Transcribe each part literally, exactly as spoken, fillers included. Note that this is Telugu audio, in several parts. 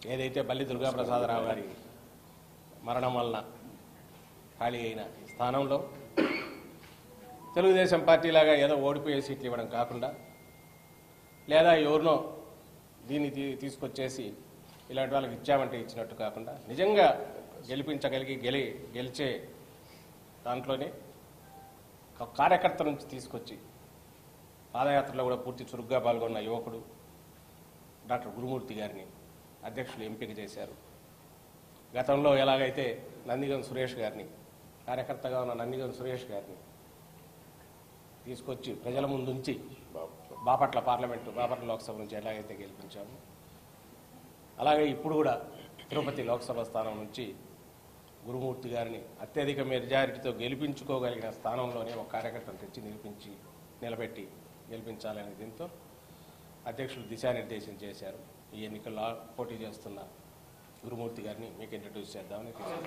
ఏదైతే బల్లి దుర్గాప్రసాదరావు గారి మరణం వలన ఖాళీ అయిన స్థానంలో తెలుగుదేశం పార్టీలాగా ఏదో ఓడిపోయే సీట్లు ఇవ్వడం కాకుండా లేదా ఎవరినో దీన్ని తీసుకొచ్చేసి ఇలాంటి వాళ్ళకి ఇచ్చామంటే ఇచ్చినట్టు కాకుండా నిజంగా గెలిపించగలిగి గెలి గెలిచే దాంట్లోనే కార్యకర్త నుంచి తీసుకొచ్చి పాదయాత్రలో కూడా పూర్తి చురుగ్గా పాల్గొన్న యువకుడు డాక్టర్ గురుమూర్తి గారిని అధ్యక్షులు ఎంపిక చేశారు. గతంలో ఎలాగైతే నందిగం సురేష్ గారిని కార్యకర్తగా ఉన్న నందిగం సురేష్ గారిని తీసుకొచ్చి ప్రజల ముందుంచి బాపట్ల పార్లమెంటు బాపట్ల లోక్సభ నుంచి ఎలాగైతే గెలిపించాము అలాగే ఇప్పుడు కూడా తిరుపతి లోక్సభ స్థానం నుంచి గురుమూర్తి గారిని అత్యధిక మెజారిటీతో గెలిపించుకోగలిగిన స్థానంలోనే ఒక కార్యకర్తను తెచ్చి నిలిపించి నిలబెట్టి గెలిపించాలనే దీంతో అధ్యక్షులు దిశానిర్దేశం చేశారు. ఈ ఎన్నికల్లో పోటీ చేస్తున్న గురుమూర్తి గారిని మీకు ఇంట్రడ్యూస్ చేద్దామని.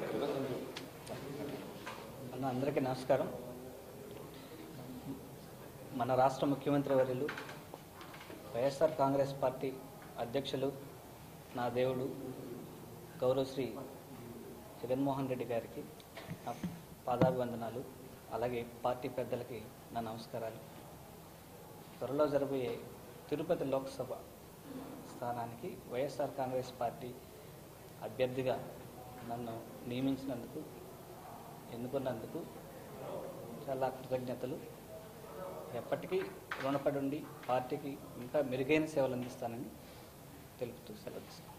అన్న అందరికీ నమస్కారం. మన రాష్ట్ర ముఖ్యమంత్రి వర్యులు వైఎస్ఆర్ కాంగ్రెస్ పార్టీ అధ్యక్షులు నా దేవుడు గౌరవశ్రీ జగన్మోహన్ రెడ్డి గారికి నా పాదాభివందనాలు, అలాగే పార్టీ పెద్దలకి నా నమస్కారాలు. త్వరలో జరబోయే తిరుపతి లోక్సభ స్థానానికి వైఎస్ఆర్ కాంగ్రెస్ పార్టీ అభ్యర్థిగా నన్ను నియమించినందుకు, ఎన్నుకున్నందుకు చాలా కృతజ్ఞతలు. ఎప్పటికీ రుణపడి ఉండి పార్టీకి ఇంకా మెరుగైన సేవలు అందిస్తానని తెలుపుతూ సెలవు.